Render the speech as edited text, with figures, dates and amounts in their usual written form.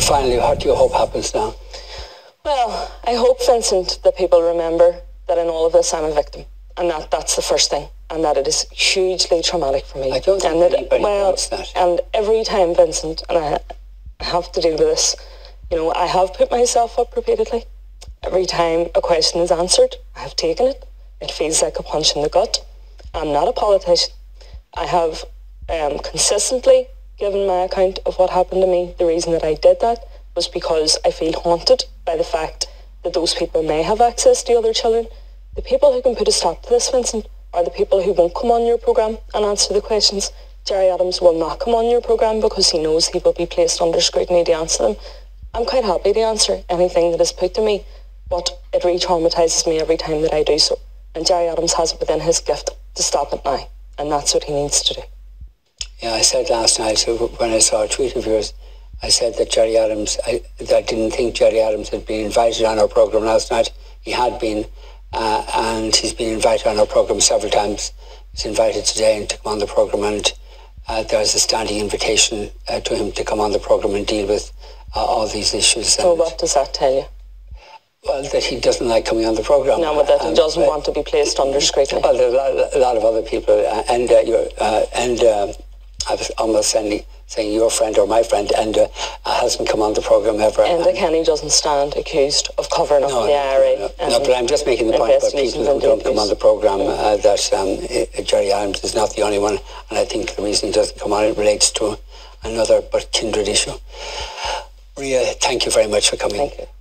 finally, what do you hope happens now? Well, I hope, Vincent, that people remember that in all of this I'm a victim, and that's the first thing, and that it is hugely traumatic for me. I don't think anybody wants that. And every time, Vincent, and I have to deal with this, you know, I have put myself up repeatedly. Every time a question is answered, I have taken it. It feels like a punch in the gut. I'm not a politician. I have consistently given my account of what happened to me. The reason that I did that was because I feel haunted by the fact that those people may have access to other children. The people who can put a stop to this, Vincent, are the people who won't come on your programme and answer the questions. Gerry Adams will not come on your programme because he knows he will be placed under scrutiny to answer them. I'm quite happy to answer anything that is put to me, but it re-traumatises me every time that I do so. And Gerry Adams has it within his gift to stop it now, and that's what he needs to do. Yeah, I said last night when I saw a tweet of yours, I said that Gerry Adams, I didn't think Gerry Adams had been invited on our programme last night. He had been, and he's been invited on our programme several times. He's invited today and to come on the programme, and there's a standing invitation to him to come on the programme and deal with all these issues. So what does that tell you? Well, that he doesn't like coming on the programme. No, but that he doesn't want to be placed under scrutiny. Well, there's a lot of other people, I was almost saying your friend or my friend, hasn't come on the programme ever. Enda Kenny doesn't stand accused of covering up the IRA. No, but I'm just making the point about people who don't come on the programme, that Gerry Adams is not the only one, and I think the reason he doesn't come on, it relates to another but kindred issue. Ria, thank you very much for coming. Thank you.